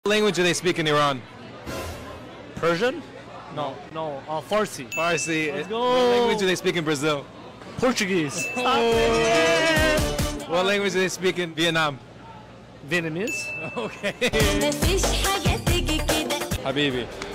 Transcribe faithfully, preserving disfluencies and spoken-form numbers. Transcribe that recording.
What language do they speak in Iran? Persian? No, no, uh, Farsi. Farsi. Let's What go. language do they speak in Brazil? Portuguese. What language do they speak in Vietnam? Vietnamese. Okay. مفيش حاجة تيجي كده Habibi.